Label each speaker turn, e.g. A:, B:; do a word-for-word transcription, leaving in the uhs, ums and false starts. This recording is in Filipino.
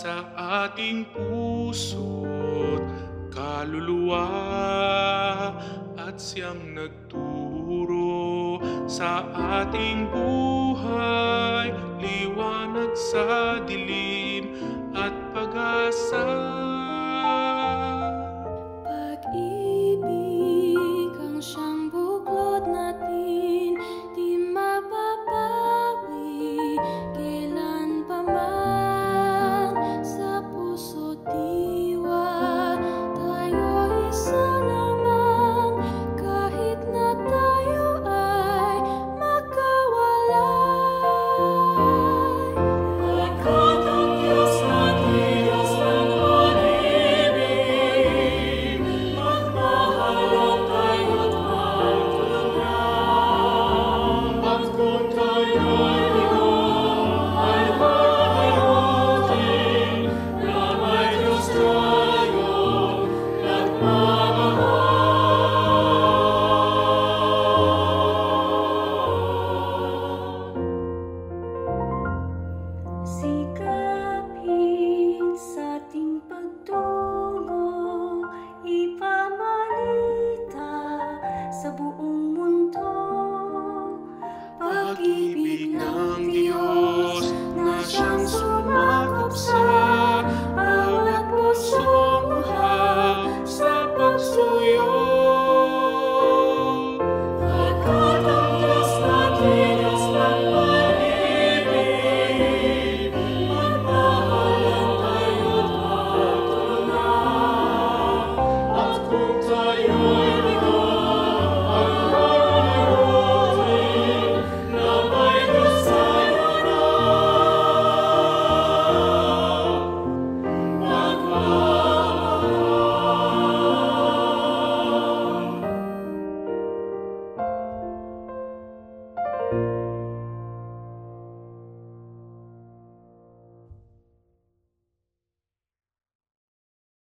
A: sa ating puso't kaluluwa at siyang nagturo sa ating buhay, liwanag sa dilim at pag-asa.
B: Pag-ibig ang siyang buklod natin, di mapapawi kailan pa man. Sa puso't diwa tayo isa naman, kahit na tayo ay magkawalay. Pagkat ang Diyos natin, Diyos ng pag-ibig, magmahalan tayo't magtulungan. At kung tayo'y bigo ay mahalutin, na may Diyos tayong nagmamahal. Sikapin sa ating pagtungo, ipamalita sa buong mundo, pag-ibig ng